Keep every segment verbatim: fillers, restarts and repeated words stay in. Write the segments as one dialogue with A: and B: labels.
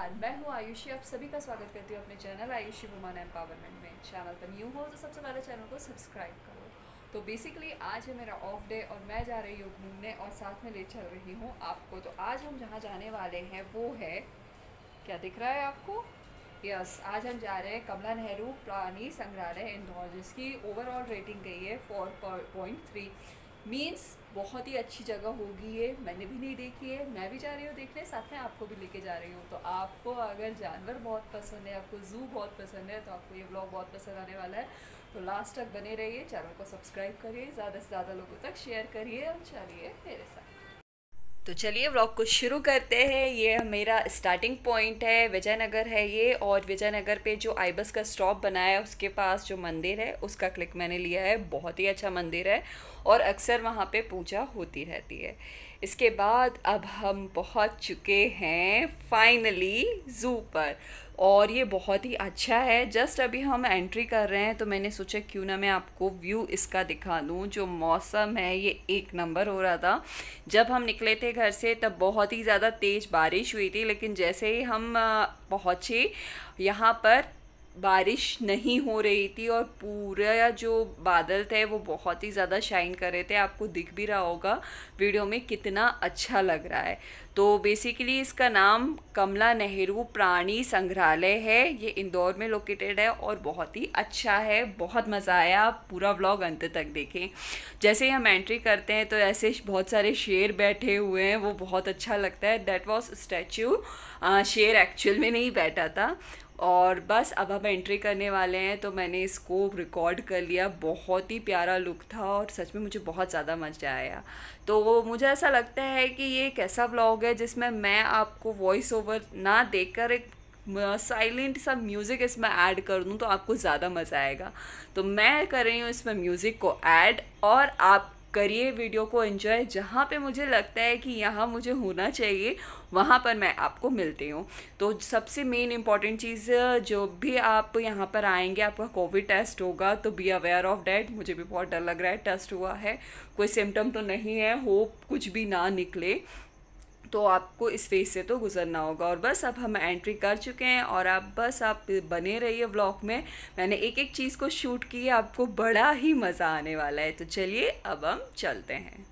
A: नमस्कार, मैं हूँ आयुषी। आप सभी का स्वागत करती हूँ अपने चैनल आयुषी वुमन एम्पावरमेंट में। चैनल पर न्यू हो तो सबसे पहले चैनल को सब्सक्राइब करो। तो बेसिकली आज है मेरा ऑफ डे और मैं जा रही हूँ घूमने और साथ में ले चल रही हूँ आपको। तो आज हम जहाँ जाने वाले हैं वो है, क्या दिख रहा है आपको? यस, आज हम जा रहे हैं कमला नेहरू प्राणी संग्रहालय इंदौर, जिसकी ओवरऑल रेटिंग गई है फोर पॉइंट थ्री। मीन्स बहुत ही अच्छी जगह होगी ये। मैंने भी नहीं देखी है, मैं भी जा रही हूँ देखने, साथ में आपको भी लेके जा रही हूँ। तो आपको अगर जानवर बहुत पसंद है, आपको ज़ू बहुत पसंद है, तो आपको ये ब्लॉग बहुत पसंद आने वाला है। तो लास्ट तक बने रहिए, चैनल को सब्सक्राइब करिए, ज़्यादा से ज़्यादा लोगों तक शेयर करिए और चलिए मेरे साथ। तो चलिए व्लॉग को शुरू करते हैं। ये मेरा स्टार्टिंग पॉइंट है, विजयनगर है ये। और विजयनगर पे जो आई बस का स्टॉप बनाया है उसके पास जो मंदिर है उसका क्लिक मैंने लिया है। बहुत ही अच्छा मंदिर है और अक्सर वहाँ पे पूजा होती रहती है। इसके बाद अब हम पहुँच चुके हैं फाइनली ज़ू पर, और ये बहुत ही अच्छा है। जस्ट अभी हम एंट्री कर रहे हैं तो मैंने सोचा क्यों ना मैं आपको व्यू इसका दिखा दूँ। जो मौसम है ये एक नंबर हो रहा था। जब हम निकले थे घर से तब बहुत ही ज़्यादा तेज़ बारिश हुई थी, लेकिन जैसे ही हम अ, पहुँचे यहाँ पर बारिश नहीं हो रही थी और पूरा जो बादल थे वो बहुत ही ज़्यादा शाइन कर रहे थे। आपको दिख भी रहा होगा वीडियो में कितना अच्छा लग रहा है। तो बेसिकली इसका नाम कमला नेहरू प्राणी संग्रहालय है। ये इंदौर में लोकेटेड है और बहुत ही अच्छा है। बहुत मज़ा आया। आप पूरा व्लॉग अंत तक देखें। जैसे ही हम एंट्री करते हैं तो ऐसे बहुत सारे शेर बैठे हुए हैं, वो बहुत अच्छा लगता है। That was statue. शेर एक्चुअल में नहीं बैठा था। और बस अब हम एंट्री करने वाले हैं तो मैंने इसको रिकॉर्ड कर लिया। बहुत ही प्यारा लुक था और सच में मुझे बहुत ज़्यादा मज़ा आया। तो मुझे ऐसा लगता है कि ये एक ऐसा व्लॉग है जिसमें मैं आपको वॉइस ओवर ना देकर एक साइलेंट सा म्यूज़िक इसमें ऐड कर दूँ तो आपको ज़्यादा मज़ा आएगा। तो मैं कर रही हूँ इसमें म्यूज़िक को ऐड, और आप करिए वीडियो को एंजॉय। जहाँ पे मुझे लगता है कि यहाँ मुझे होना चाहिए वहाँ पर मैं आपको मिलती हूँ। तो सबसे मेन इम्पॉर्टेंट चीज़, जो भी आप यहाँ पर आएंगे आपका कोविड टेस्ट होगा, तो बी अवेयर ऑफ डैट। मुझे भी बहुत डर लग रहा है। टेस्ट हुआ है, कोई सिम्टम तो नहीं है, होप कुछ भी ना निकले। तो आपको इस फेज से तो गुजरना होगा। और बस अब हम एंट्री कर चुके हैं और आप बस आप बने रहिए व्लॉग में। मैंने एक एक चीज़ को शूट किया, आपको बड़ा ही मज़ा आने वाला है। तो चलिए अब हम चलते हैं।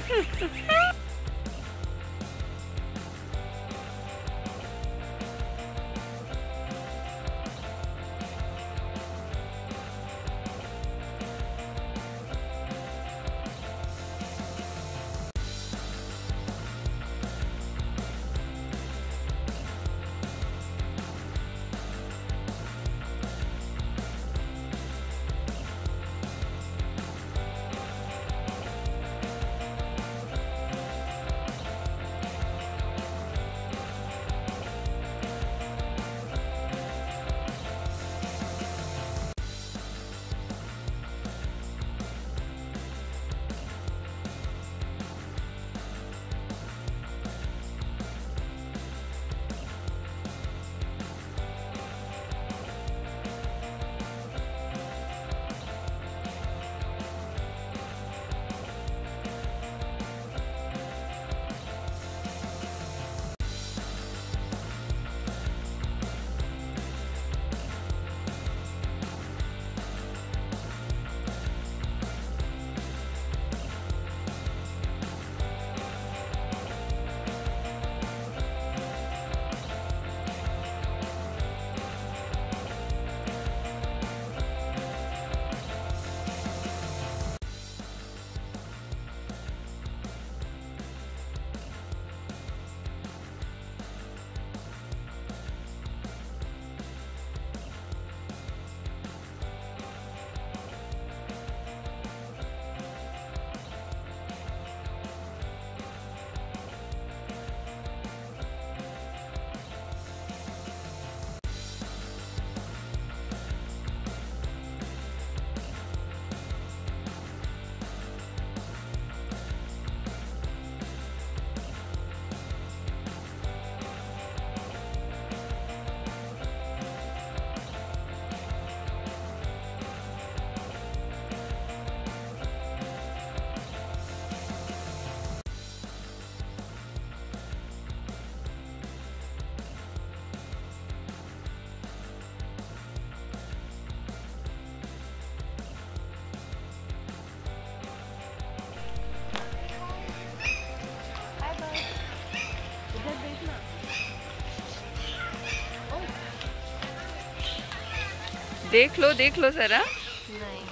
A: देख लो देख लो जरा।
B: नहीं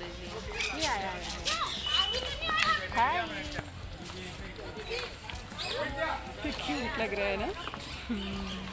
B: ये आया हाय
A: क्यूट लग रहा है ना।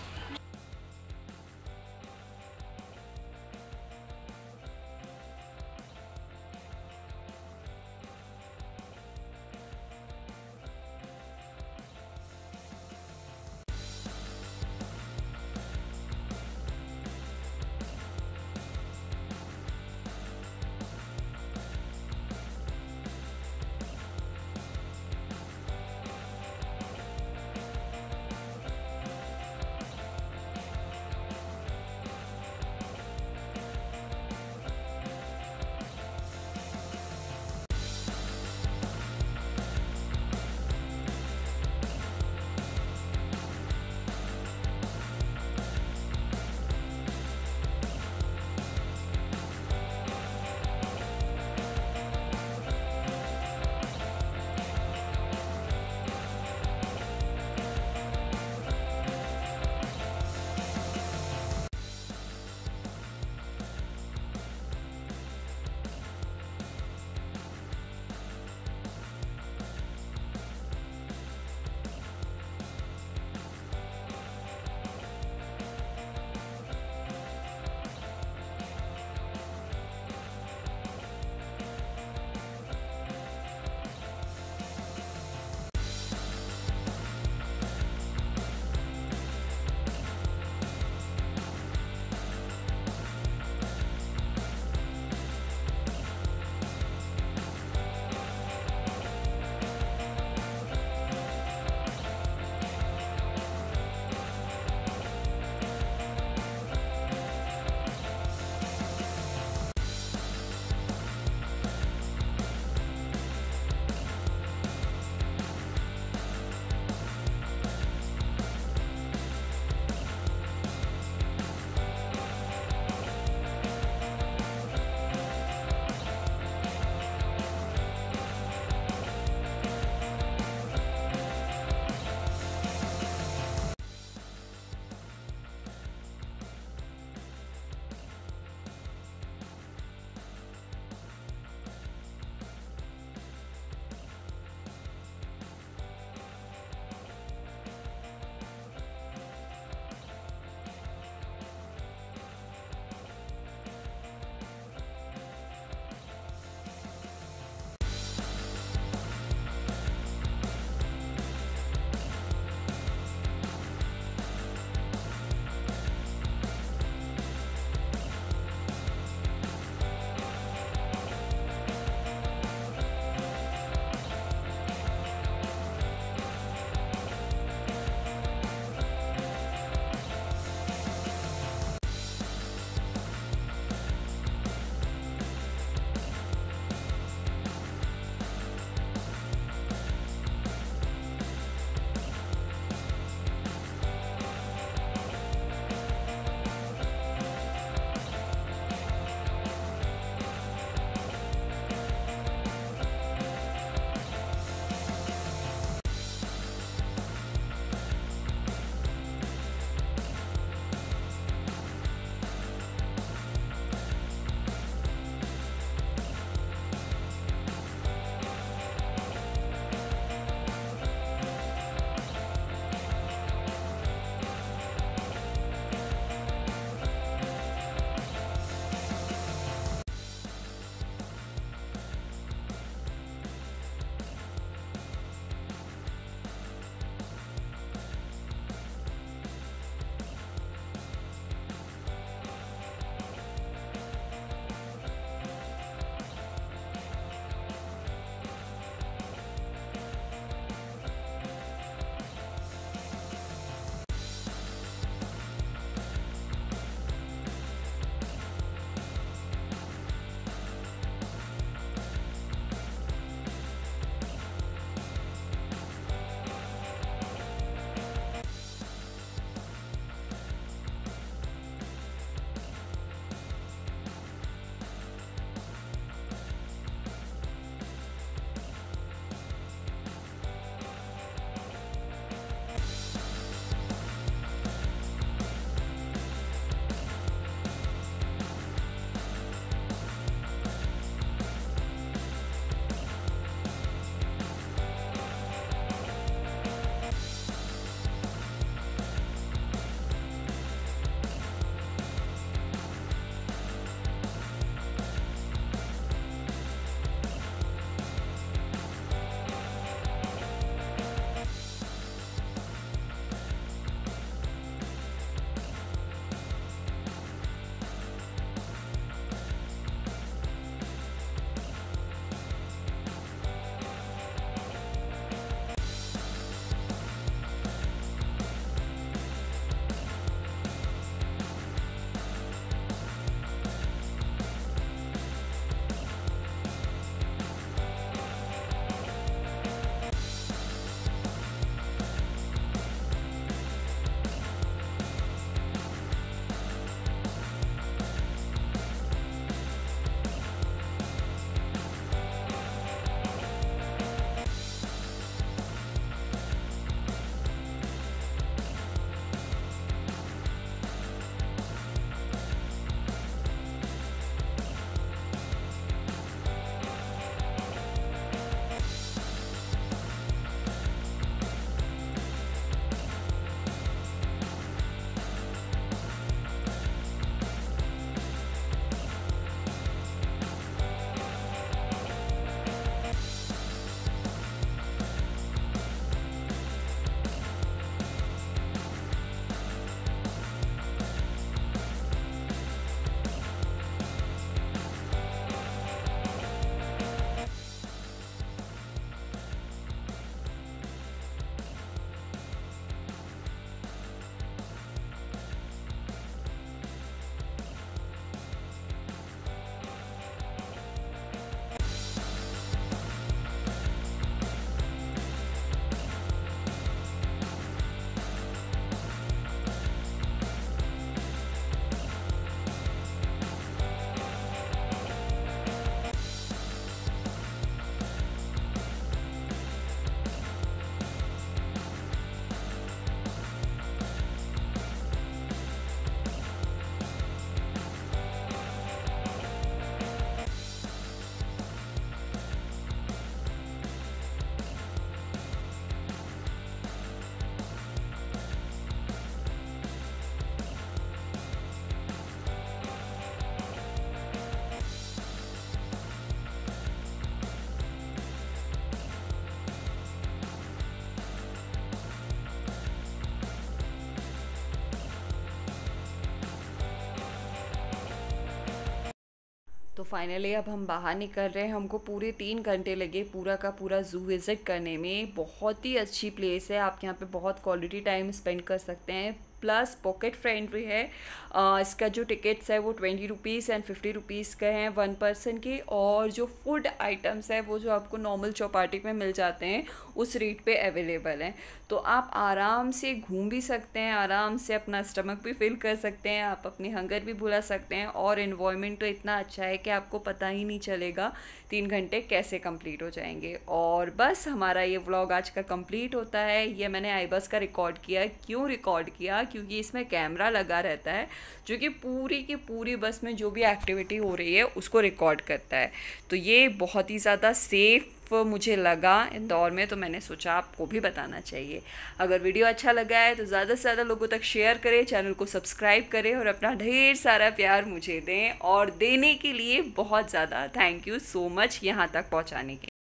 A: तो फाइनली अब हम बाहर निकल रहे हैं। हमको पूरे तीन घंटे लगे पूरा का पूरा ज़ू विज़िट करने में। बहुत ही अच्छी प्लेस है, आप यहाँ पे बहुत क्वालिटी टाइम स्पेंड कर सकते हैं, प्लस पॉकेट फ्रेंडली है। आ, इसका जो टिकट्स है वो twenty rupees and fifty rupees का है वन पर्सन के। और जो फूड आइटम्स है वो जो आपको नॉर्मल चौपाटी में मिल जाते हैं उस रेट पे अवेलेबल हैं। तो आप आराम से घूम भी सकते हैं, आराम से अपना स्टमक भी फिल कर सकते हैं, आप अपनी हंगर भी भुला सकते हैं। और इन्वायरमेंट तो इतना अच्छा है कि आपको पता ही नहीं चलेगा तीन घंटे कैसे कंप्लीट हो जाएंगे। और बस हमारा ये व्लॉग आज का कंप्लीट होता है। ये मैंने आई बस का रिकॉर्ड किया। क्यों रिकॉर्ड किया? क्योंकि इसमें कैमरा लगा रहता है जो कि पूरी की पूरी बस में जो भी एक्टिविटी हो रही है उसको रिकॉर्ड करता है। तो ये बहुत ही ज़्यादा सेफ़ मुझे लगा इंदौर में, तो मैंने सोचा आपको भी बताना चाहिए। अगर वीडियो अच्छा लगा है तो ज़्यादा से ज़्यादा लोगों तक शेयर करें, चैनल को सब्सक्राइब करें और अपना ढेर सारा प्यार मुझे दें। और देने के लिए बहुत ज़्यादा थैंक यू सो मच यहाँ तक पहुँचाने के